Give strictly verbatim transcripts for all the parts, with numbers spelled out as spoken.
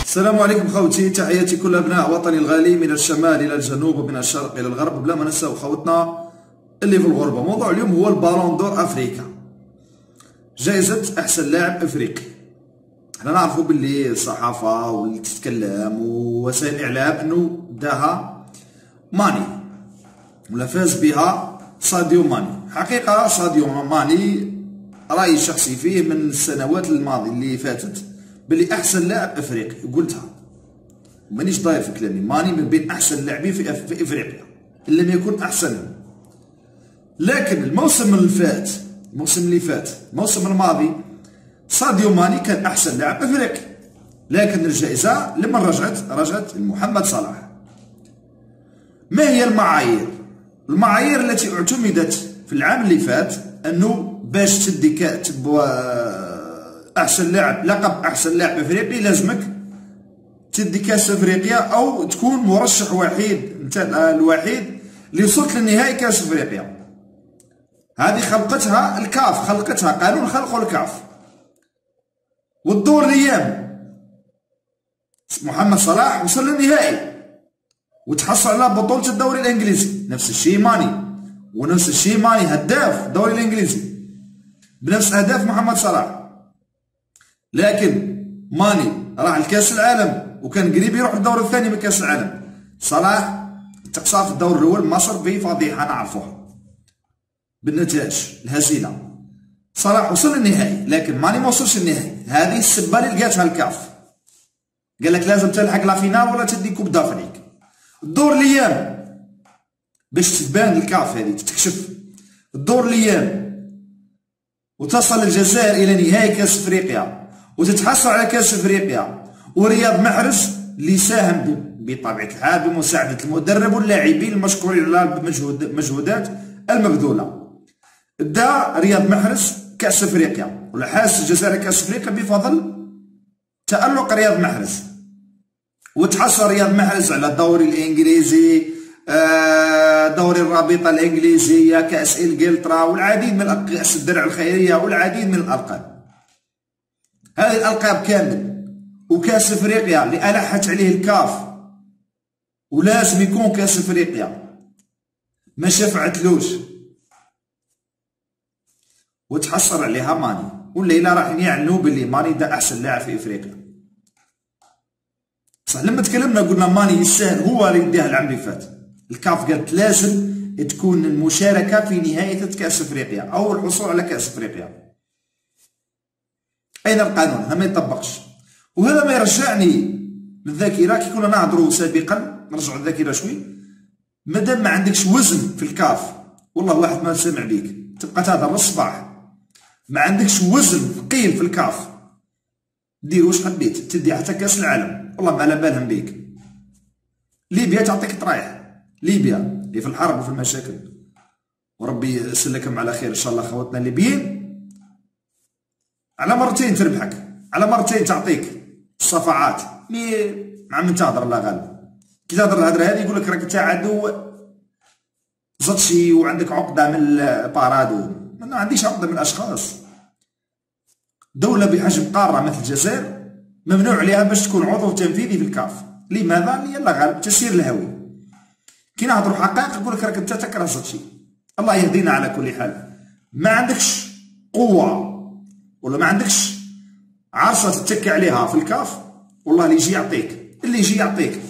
السلام عليكم خوتي، تحياتي كل ابناء وطني الغالي من الشمال الى الجنوب ومن الشرق الى الغرب، بلا ما ننساو خوتنا اللي في الغربه. موضوع اليوم هو البالون دور افريكا، جائزه احسن لاعب افريقي. حنا نعرفوا باللي الصحافه واللي تتكلم ووسائل الاعلام انه داها ماني ولا فاز بها ساديو ماني. حقيقه ساديو ماني رايي الشخصي فيه من السنوات الماضيه اللي فاتت بلي احسن لاعب افريقي، قلتها مانيش ضاير في كلامي. ماني من بين احسن اللاعبين في, في افريقيا ان لم يكن احسنهم. لكن الموسم اللي فات الموسم اللي فات الموسم الماضي ساديو ماني كان احسن لاعب افريقي، لكن الجائزه لما رجعت رجعت لمحمد صلاح. ما هي المعايير؟ المعايير التي اعتمدت في العام اللي فات انه باش تدي كاتب احسن لاعب لقب احسن لاعب افريقي لازمك تدي كاس افريقيا او تكون مرشح وحيد، انت الوحيد اللي وصلت لنهائي كاس افريقيا. هذه خلقتها الكاف، خلقتها قانون خلقه الكاف. والدور الايام محمد صلاح وصل للنهائي وتحصل على بطولة الدوري الانجليزي، نفس الشيء ماني، ونفس الشيء ماني هداف الدوري الانجليزي بنفس اهداف محمد صلاح. لكن ماني راح لكاس العالم وكان قريب يروح للدور الثاني من كاس العالم. صلاح تقصى في الدور الاول، مصر به فضيحه نعرفوها بالنتائج الهزيله. صلاح وصل للنهائي لكن ماني ما وصلش للنهائي. هذه السبه اللي لقاتها الكاف، قال لك لازم تلحق لا فينال ولا تدي كوب دافريك. الدور الايام باش تبان الكاف هذه تكشف الدور الايام وتصل الجزائر الى نهائي كاس افريقيا وتتحصل على كاس افريقيا، ورياض محرز اللي ساهم بطبيعه الحال بمساعده المدرب واللاعبين المشكورين على المجهودات المبذوله. دا رياض محرز كاس افريقيا ولا حاز الجزائر كاس افريقيا بفضل تألق رياض محرز. وتحصل رياض محرز على الدوري الانجليزي، دوري الرابطه الانجليزيه، كاس انجلترا والعديد من كاس الدرع الخيريه والعديد من الالقاب. هذه الالقاب كامل وكاس افريقيا اللي الحت عليه الكاف ولازم يكون كاس افريقيا ما شفعتلوش وتحصل عليها ماني. والليله راح يعلنوا باللي ماني دا احسن لاعب في افريقيا. صح لما تكلمنا قلنا ماني يستاهل، هو اللي يديها العام اللي فات. الكاف قالت لازم تكون المشاركه في نهايه كاس افريقيا او الحصول على كاس افريقيا. اين القانون؟ هذا ما يطبقش. وهذا ما يرجعني للذاكره كي كنا نهضروا سابقا، نرجعوا الذاكره شوي. مادام ما عندكش وزن في الكاف، والله واحد ما سمع بيك تبقى تهضر للصباح، ما عندكش وزن ثقيل في الكاف، دير واش حبيت، تدي حتى كاس العالم والله ما على بالهم بيك. ليبيا تعطيك طرايح، ليبيا اللي في الحرب وفي المشاكل، وربي يسلكهم على خير ان شاء الله خواتنا الليبيين. على مرتين تربحك، على مرتين تعطيك الصفعات. مي مع من تهضر الله غالب، كي تهضر الهضره هذه يقول لك راك انت عدو زطشي وعندك عقده من البارادو. ما عنديش عقده من الاشخاص. دوله بحجم قاره مثل الجزائر ممنوع عليها باش تكون عضو تنفيذي في الكاف. لماذا؟ يلا غالب تسيير الهوي. كي نهضروا حقائق يقول لك راك انت تكره زطشي. الله يهدينا على كل حال. ما عندكش قوه ولا ما عندكش عرصه تتكي عليها في الكاف، والله اللي يجي يعطيك، اللي يجي يعطيك.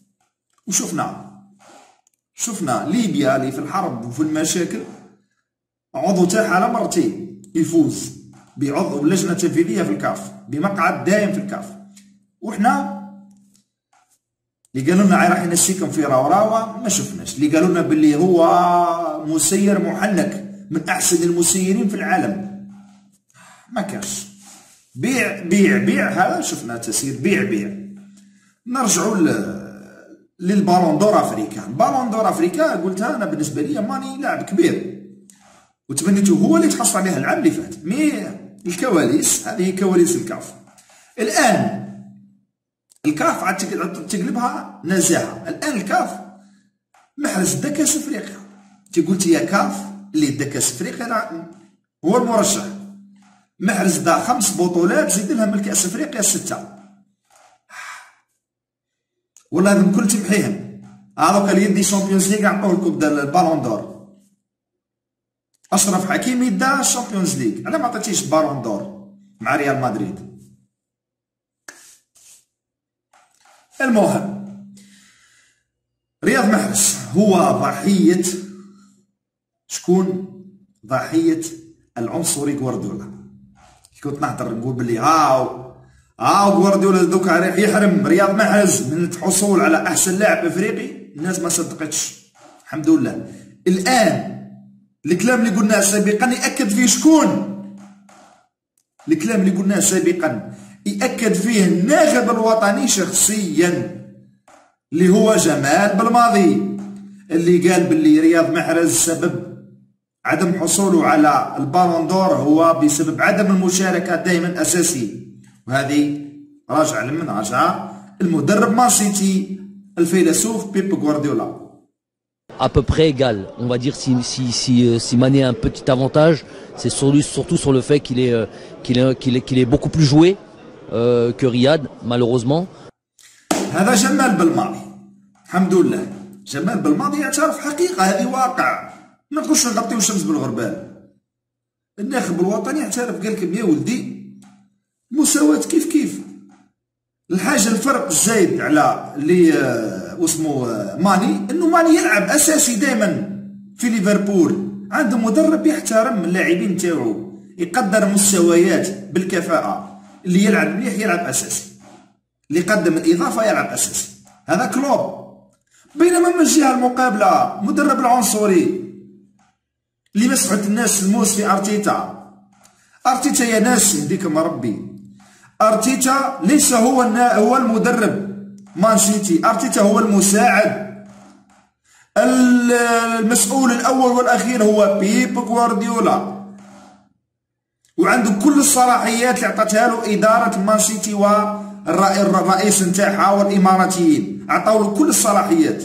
وشفنا شفنا ليبيا اللي في الحرب وفي المشاكل عضو تاعها على مرتين يفوز بعضو اللجنه التنفيذيه في الكاف بمقعد دائم في الكاف. وحنا اللي قالوا لنا راح ينسيكم في راوراوه ما شفناش. اللي قالوا لنا باللي هو مسير محنك من احسن المسيرين في العالم ما كانش. بيع بيع بيع هذا شفنا تسير بيع بيع. نرجعوا للبالون دور افريكا. بالون دور افريكا قلتها انا بالنسبه لي ماني لاعب كبير وتمنيته هو اللي تحصل عليها العام اللي فات. مي الكواليس هذه كواليس الكاف. الان الكاف عاد تقلبها نزاهه. الان الكاف محرز دا كاس افريقيا. انت قلت يا كاف اللي دا كاس افريقيا هو المرشح. محرز دا خمس بطولات زيد لها من كاس افريقيا سته. والله هذم كل تمحيهم. هذوك اللي يدي شامبيونز ليغ عطوه الكوب ديال البالون دور. اشرف حكيمي دا الشامبيونز ليغ، علاه ما عطيتيش البالون دور مع ريال مدريد؟ المهم رياض محرز هو ضحية شكون؟ ضحية العنصري غوارديولا. كنت نهضر نقول بلي هاو هاو غوارديولا دوكا راح يحرم رياض محرز من الحصول على احسن لاعب افريقي، الناس ما صدقتش. الحمد لله الان الكلام اللي قلناه سابقا ياكد فيه شكون؟ الكلام اللي قلناه سابقا ياكد فيه الناخب الوطني شخصيا اللي هو جمال بلماضي، اللي قال باللي رياض محرز سبب عدم حصوله على البالون دور هو بسبب عدم المشاركة دائما أساسي. وهذه راجع لمن؟ راجع المدرب مان سيتي الفيلسوف بيب غوارديولا. À peu près égal. On va dire si, si, si, si Mané a un petit avantage, c'est surtout sur le fait qu'il est, qu'il est, qu'il est, qu'il est beaucoup plus joué euh, que Riyad, malheureusement. هذا جمال بلماضي. الحمد لله جمال بلماضي يعترف حقيقة، هذه واقع، ما تقولش نغطيو الشمس بالغربال. الناخب الوطني اعترف قال لكم يا ولدي مساواة كيف كيف. الحاجة الفرق الزايد على اللي واسمو ماني انه ماني يلعب اساسي دائما في ليفربول، عنده مدرب يحترم اللاعبين تاعو، يقدر مستويات بالكفاءة، اللي يلعب مليح يلعب اساسي، اللي يقدم الاضافة يلعب اساسي، هذا كلوب. بينما من الجهة المقابلة مدرب العنصري اللي مسحت الناس الموس في ارتيتا. ارتيتا يا ناس يهديكم ربي، ارتيتا ليس هو هو المدرب مان سيتي، ارتيتا هو المساعد. المسؤول الاول والاخير هو بيب غوارديولا، وعنده كل الصلاحيات اللي عطاتها له اداره مان سيتي والرئيس نتاعها والاماراتيين، عطاو له كل الصلاحيات.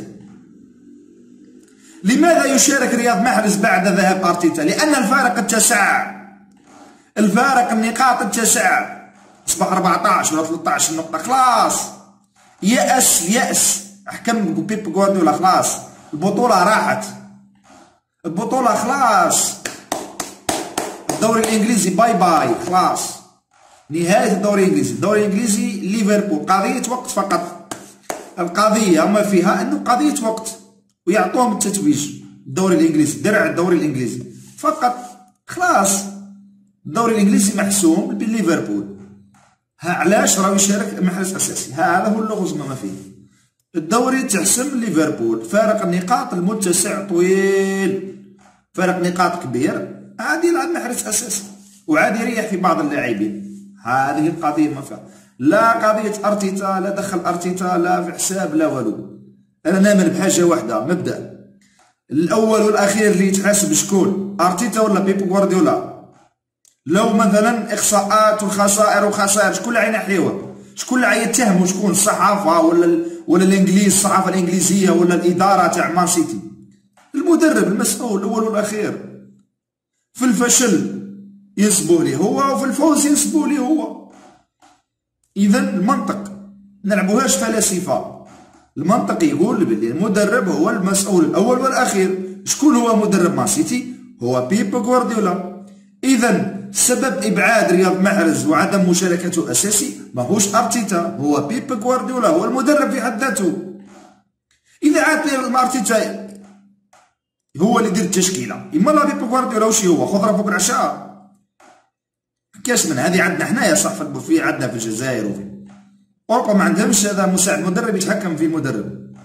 لماذا يشارك رياض محرز بعد ذهاب ارتيتا؟ لان الفارق اتسع، الفارق النقاط اتسع، اصبح أربعطاش ولا ثلاطاش نقطة، خلاص يأس يأس حكم بيب غوارديولا، خلاص البطولة راحت، البطولة خلاص، الدوري الانجليزي باي باي، خلاص نهاية الدوري الانجليزي. الدوري الانجليزي ليفربول قضية وقت فقط، القضية ما فيها انه قضية وقت، ويعطوهم التتويج. الدوري الانجليزي درع الدوري الانجليزي فقط، خلاص الدوري الانجليزي محسوم بليفربول. ها علاش راه يشارك محرز اساسي؟ ها هذا هو اللغز ما فيه. الدوري تحسم ليفربول، فارق النقاط المتسع طويل، فارق نقاط كبير، عادي يلعب محرز اساسي وعادي يريح في بعض اللاعبين. هذه القضيه ما فيها لا قضيه ارتيتا، لا دخل ارتيتا لا في حساب لا والو. انا نامن بحاجه واحده، مبدا الاول والاخير اللي يتحاسب شكون؟ ارتيتا ولا بيب غوارديولا؟ لو مثلا اخصاءات وخسائر وخسائر شكون اللي غينحيوه؟ شكون اللي غيتهموا؟ شكون؟ الصحافه ولا ولا الانجليز، الصحافه الانجليزيه ولا الاداره تاع مان سيتي؟ المدرب المسؤول الاول والاخير. في الفشل ينسبوه ليه هو، وفي الفوز ينسبوه ليه هو. اذا المنطق نلعبوهاش فلاسفه، المنطق يقول بلي المدرب هو المسؤول الاول والاخير. شكون هو مدرب مان سيتي؟ هو بيب غوارديولا. اذا سبب ابعاد رياض محرز وعدم مشاركته اساسي ماهوش ارتيتا، هو بيب غوارديولا، هو المدرب في حد ذاته. اذا عاد ارتيتا هو اللي يدير التشكيله، اما لا بيب غوارديولا واش هو خضره فوق العشاء. كاش من هذه عندنا حنايا صح، في عندنا في الجزائر وفي اوروبا ما عندهمش هذا مساعد مدرب يتحكم في المدرب.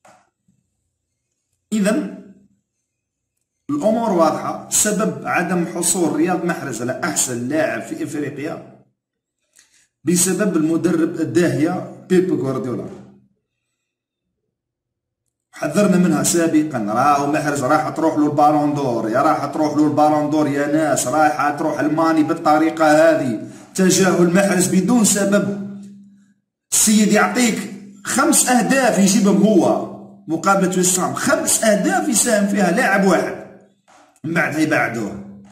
اذا الامور واضحه، سبب عدم حصول رياض محرز على احسن لاعب في افريقيا بسبب المدرب الداهيه بيب غوارديولا. حذرنا منها سابقا، راهو محرز راح تروح له البالون دور، يا راح تروح له البالون دور يا ناس، راح تروح الماني بالطريقه هذه، تجاهل محرز بدون سبب. السيد يعطيك خمس اهداف يجيبهم هو مقابله وسام، خمس اهداف يساهم فيها لاعب واحد، من بعد يبعدوه.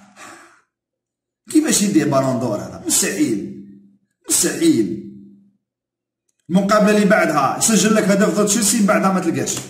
كيفاش يديه بالون دور هذا؟ مستحيل مستحيل. المقابله اللي بعدها سجل لك هدف ضد تشيلسي، من بعدها ما تلقاش.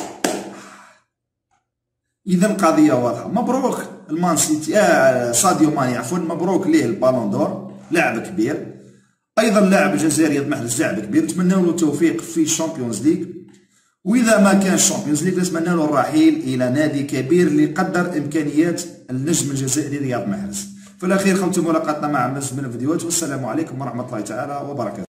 اذا القضيه واضحه. مبروك المان سيتي، آه ساديو ماني عفوا، مبروك ليه البالون دور، لاعب كبير. ايضا اللاعب الجزائري رياض محرز لاعب كبير، نتمنى له التوفيق في الشامبيونز ليغ، واذا ما كان الشامبيونز ليغ نتمنى له الرحيل الى نادي كبير اللي يقدر امكانيات النجم الجزائري رياض محرز. في الاخير ختم ملاقاتنا مع مزيد من الفيديوهات، والسلام عليكم ورحمه الله تعالى وبركاته.